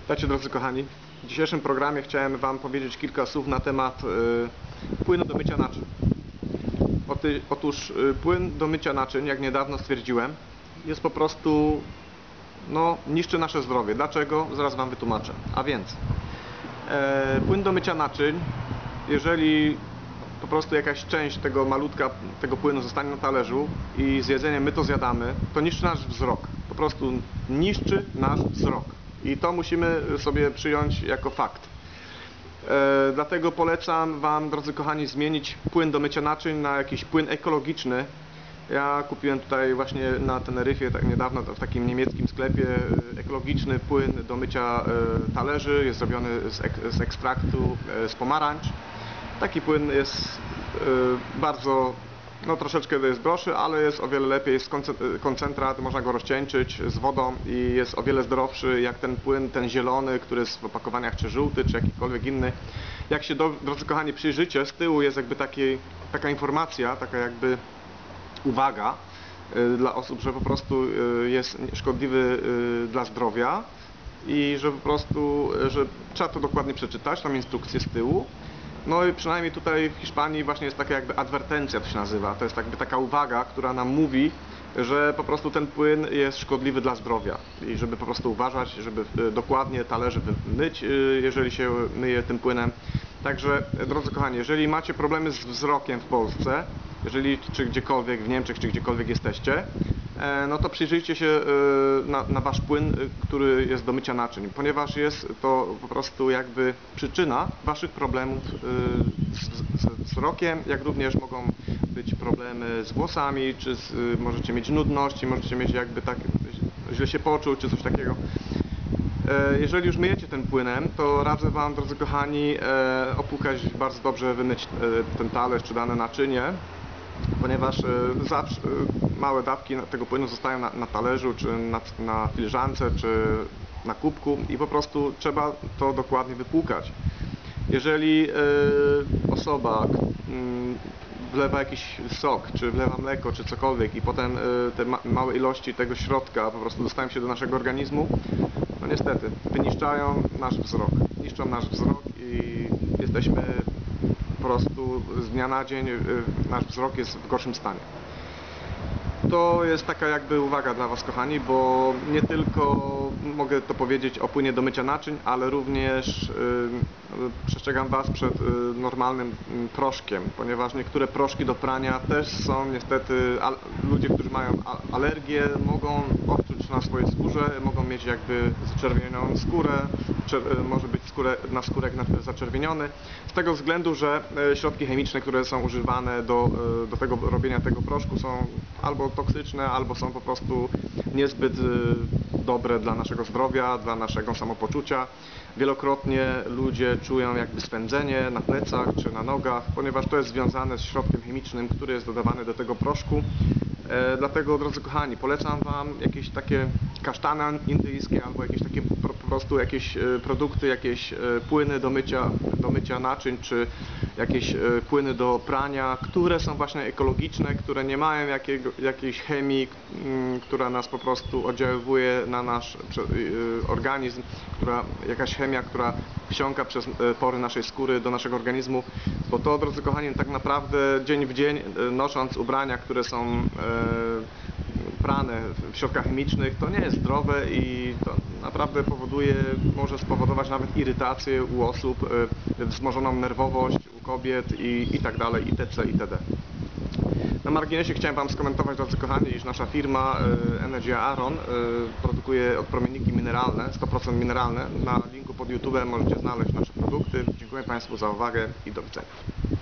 Witajcie, drodzy kochani. W dzisiejszym programie chciałem Wam powiedzieć kilka słów na temat płynu do mycia naczyń. Otóż płyn do mycia naczyń, jak niedawno stwierdziłem, jest po prostu, niszczy nasze zdrowie. Dlaczego? Zaraz Wam wytłumaczę. A więc płyn do mycia naczyń, jeżeli po prostu jakaś część tego płynu zostanie na talerzu i z jedzeniem my to zjadamy, to niszczy nasz wzrok. Po prostu niszczy nasz wzrok. I to musimy sobie przyjąć jako fakt. Dlatego polecam Wam, drodzy kochani, zmienić płyn do mycia naczyń na jakiś płyn ekologiczny. Ja kupiłem tutaj właśnie na Teneryfie tak niedawno w takim niemieckim sklepie ekologiczny płyn do mycia talerzy. Jest zrobiony z ekstraktu z pomarańcz. Taki płyn jest bardzo, troszeczkę jest droższy, ale jest o wiele lepiej, jest koncentrat, można go rozcieńczyć z wodą i jest o wiele zdrowszy jak ten płyn, ten zielony, który jest w opakowaniach, czy żółty, czy jakikolwiek inny. Jak się, drodzy kochani, przyjrzycie, z tyłu jest jakby taka informacja, taka jakby uwaga dla osób, że po prostu jest szkodliwy dla zdrowia i że po prostu, że trzeba to dokładnie przeczytać, tam instrukcję z tyłu. No i przynajmniej tutaj w Hiszpanii właśnie jest taka jakby adwertencja, to się nazywa. To jest jakby taka uwaga, która nam mówi, że po prostu ten płyn jest szkodliwy dla zdrowia i żeby po prostu uważać, żeby dokładnie talerze myć, jeżeli się myje tym płynem. Także, drodzy kochani, jeżeli macie problemy z wzrokiem w Polsce, czy gdziekolwiek w Niemczech, czy gdziekolwiek jesteście, no to przyjrzyjcie się na Wasz płyn, który jest do mycia naczyń, ponieważ jest to po prostu jakby przyczyna Waszych problemów z wzrokiem, jak również mogą być problemy z włosami, czy możecie mieć nudność, możecie mieć jakby tak źle się poczuć, czy coś takiego. Jeżeli już myjecie tym płynem, to radzę Wam, drodzy kochani, opłukać, bardzo dobrze wymyć ten talerz czy dane naczynie, ponieważ zawsze małe dawki tego płynu zostają na talerzu, czy na filiżance, czy na kubku i po prostu trzeba to dokładnie wypłukać. Jeżeli osoba wlewa jakiś sok, czy wlewa mleko, czy cokolwiek i potem te małe ilości tego środka po prostu dostają się do naszego organizmu, no niestety wyniszczają nasz wzrok. Niszczą nasz wzrok i jesteśmy po prostu z dnia na dzień, nasz wzrok jest w gorszym stanie. To jest taka jakby uwaga dla Was, kochani, bo nie tylko mogę to powiedzieć o płynie do mycia naczyń, ale również przestrzegam Was przed normalnym proszkiem, ponieważ niektóre proszki do prania też są niestety, ludzie, którzy mają alergię, mogą odczuć na swojej skórze, mogą mieć jakby zaczerwienioną skórę, może być naskórek zaczerwieniony, z tego względu, że środki chemiczne, które są używane do robienia tego proszku, są albo toksyczne, albo są po prostu niezbyt dobre dla naszego zdrowia, dla naszego samopoczucia. Wielokrotnie ludzie czują jakby swędzenie na plecach czy na nogach, ponieważ to jest związane z środkiem chemicznym, który jest dodawany do tego proszku. Dlatego, drodzy kochani, polecam Wam jakieś takie kasztany indyjskie albo jakieś takie po prostu jakieś produkty, jakieś płyny do mycia naczyń, czy jakieś płyny do prania, które są właśnie ekologiczne, które nie mają jakiejś chemii, która nas po prostu oddziaływuje na nasz organizm, jakaś chemia, która wsiąka przez pory naszej skóry do naszego organizmu, bo to, drodzy kochani, tak naprawdę dzień w dzień nosząc ubrania, które są prane w środkach chemicznych, to nie jest zdrowe i to naprawdę może spowodować nawet irytację u osób, wzmożoną nerwowość u kobiet i tak dalej, itc. itd. Na marginesie chciałem Wam skomentować, drodzy kochani, iż nasza firma Energia Aron produkuje odpromienniki mineralne, 100% mineralne. Na linku pod YouTube możecie znaleźć nasze produkty. Dziękuję Państwu za uwagę i do widzenia.